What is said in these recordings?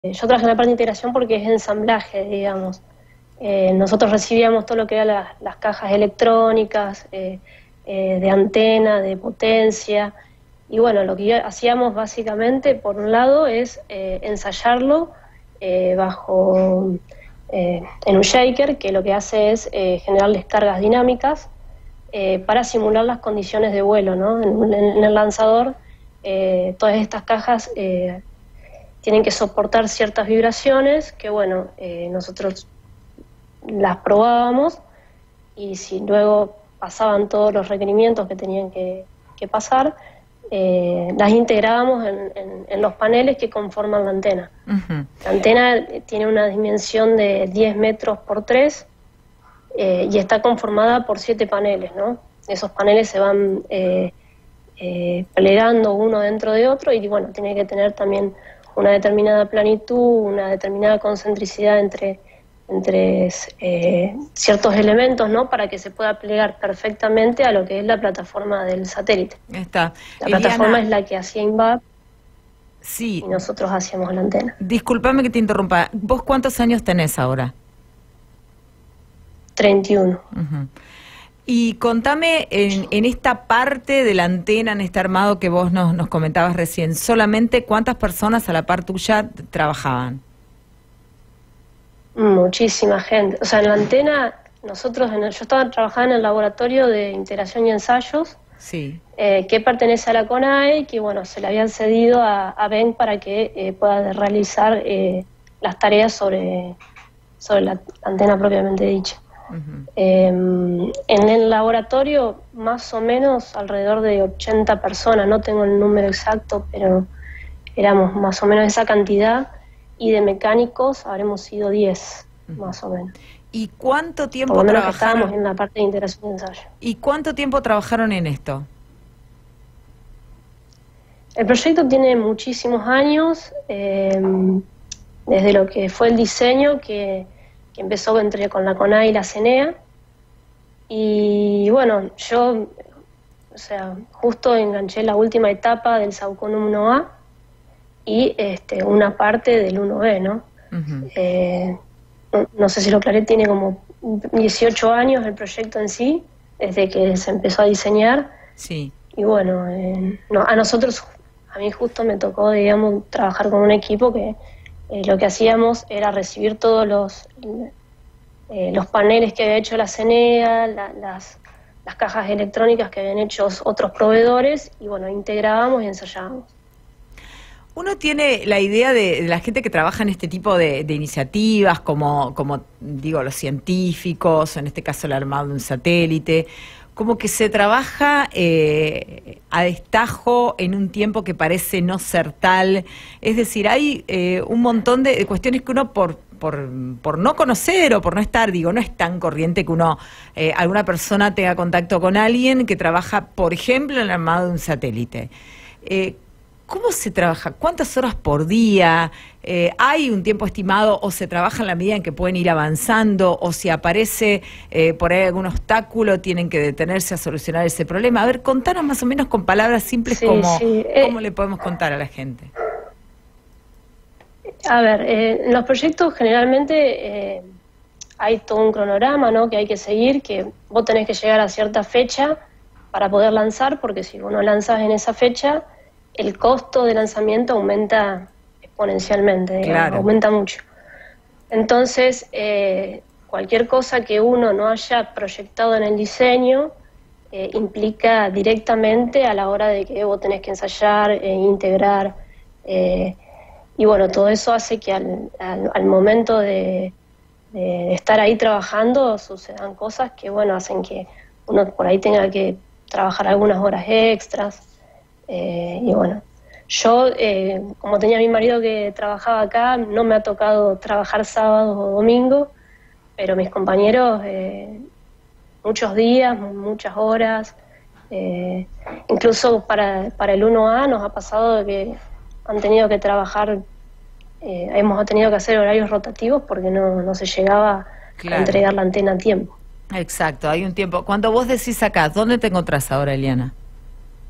Yo trabajé en la parte de integración porque es ensamblaje, digamos. Nosotros recibíamos todo lo que eran las cajas electrónicas, de antena, de potencia, y bueno, lo que hacíamos básicamente, por un lado, es ensayarlo en un shaker, que lo que hace es generar descargas dinámicas para simular las condiciones de vuelo, ¿no? En el lanzador, todas estas cajas tienen que soportar ciertas vibraciones que, bueno, nosotros las probábamos, y si luego pasaban todos los requerimientos que tenían que pasar, las integrábamos en los paneles que conforman la antena. Uh-huh. La antena tiene una dimensión de 10 metros por 3 y está conformada por 7 paneles, ¿no? Esos paneles se van plegando uno dentro de otro, y bueno, tiene que tener también una determinada planitud, una determinada concentricidad entre ciertos elementos, ¿no? Para que se pueda plegar perfectamente a lo que es la plataforma del satélite. Está. La plataforma es la que hacía INVAP, sí, y nosotros hacíamos la antena. Discúlpame que te interrumpa. ¿Vos cuántos años tenés ahora? 31. Uh-huh. Y contame, en esta parte de la antena, en este armado que vos nos comentabas recién, solamente ¿cuántas personas a la par tuya trabajaban? Muchísima gente. O sea, en la antena, yo estaba trabajando en el laboratorio de integración y ensayos, sí, que pertenece a la CONAE, que bueno, se le habían cedido a Ben para que pueda realizar las tareas sobre la antena propiamente dicha. uh-huh. En el laboratorio, más o menos alrededor de 80 personas, no tengo el número exacto, pero éramos más o menos esa cantidad, y de mecánicos habremos sido 10, uh-huh, más o menos. ¿Y cuánto tiempo por lo menos trabajaron? Que estábamos en la parte de integración y ensayo. ¿Y cuánto tiempo trabajaron en esto? El proyecto tiene muchísimos años, desde lo que fue el diseño, que empezó con la CONAE y la CENEA, y bueno, yo, o sea, justo enganché la última etapa del SAUCON 1A y una parte del 1B, ¿no? Uh-huh. No sé si lo aclaré, tiene como 18 años el proyecto en sí, desde que se empezó a diseñar. Sí. Y bueno, a mí justo me tocó, digamos, trabajar con un equipo que lo que hacíamos era recibir todos los paneles que había hecho la CENEA, las cajas electrónicas que habían hecho otros proveedores, y bueno, integrábamos y ensayábamos. Uno tiene la idea de la gente que trabaja en este tipo de iniciativas, como digo, los científicos, en este caso el armado de un satélite, como que se trabaja a destajo en un tiempo que parece no ser tal. Es decir, hay un montón de cuestiones que uno por no conocer o por no estar, digo, no es tan corriente que alguna persona tenga contacto con alguien que trabaja, por ejemplo, en el armado de un satélite. ¿Cómo se trabaja? ¿Cuántas horas por día? ¿Hay un tiempo estimado o se trabaja en la medida en que pueden ir avanzando? ¿O si aparece por ahí algún obstáculo, tienen que detenerse a solucionar ese problema? A ver, contanos más o menos con palabras simples cómo le podemos contar a la gente. A ver, en los proyectos generalmente hay todo un cronograma, ¿no?, que hay que seguir, que vos tenés que llegar a cierta fecha para poder lanzar, porque si vos no lanzas en esa fecha, el costo de lanzamiento aumenta exponencialmente, digamos, claro, aumenta mucho. Entonces, cualquier cosa que uno no haya proyectado en el diseño implica directamente a la hora de que vos tenés que ensayar, integrar, y bueno, todo eso hace que al momento de estar ahí trabajando sucedan cosas que, bueno, hacen que uno por ahí tenga que trabajar algunas horas extras. Y bueno, yo, como tenía a mi marido que trabajaba acá, no me ha tocado trabajar sábados o domingos, pero mis compañeros, muchos días, muchas horas, incluso para el 1A nos ha pasado de que han tenido que trabajar, hemos tenido que hacer horarios rotativos porque no se llegaba, claro, a entregar la antena a tiempo. Exacto, hay un tiempo. Cuando vos decís acá, ¿dónde te encontrás ahora, Eliana?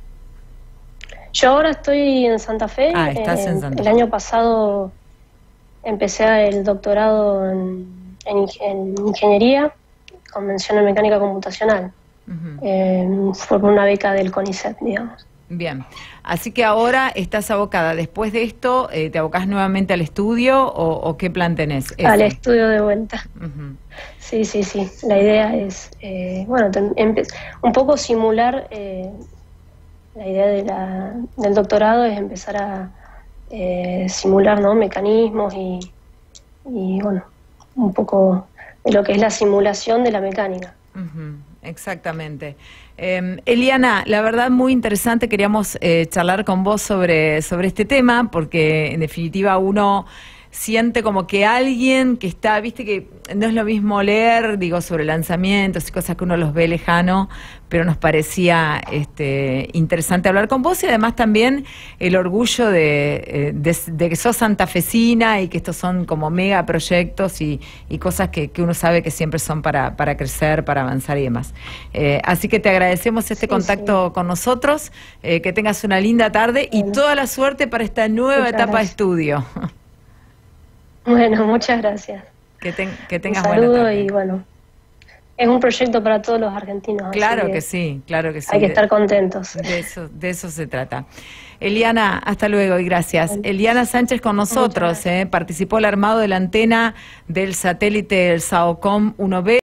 Yo ahora estoy en Santa Fe. Estás en Santa Fe. El año pasado empecé el doctorado en ingeniería con mención en mecánica computacional. Fue por una beca del CONICET, digamos. Bien, así que ahora estás abocada, después de esto, ¿te abocás nuevamente al estudio o qué plan tenés? Al estudio de vuelta. Sí, la idea es, un poco simular, la idea del doctorado es empezar a simular, ¿no?, mecanismos y bueno, un poco de lo que es la simulación de la mecánica. Exactamente. Eliana, la verdad muy interesante, queríamos charlar con vos sobre este tema, porque en definitiva uno siente como que alguien que está, viste que no es lo mismo leer, digo, sobre lanzamientos y cosas que uno los ve lejano, pero nos parecía interesante hablar con vos y además también el orgullo de que sos santafesina y que estos son como mega proyectos y cosas que uno sabe que siempre son para crecer, para avanzar y demás. Así que te agradecemos este contacto con nosotros, que tengas una linda tarde y toda la suerte para esta nueva etapa de estudio. Bueno, muchas gracias. Que tengas un saludo buena tarde. Y bueno, es un proyecto para todos los argentinos. Claro que sí, claro que sí. Hay que estar contentos. De eso se trata. Eliana, hasta luego y gracias. Eliana Sánchez con nosotros, participó el armado de la antena del satélite del SAOCOM 1B.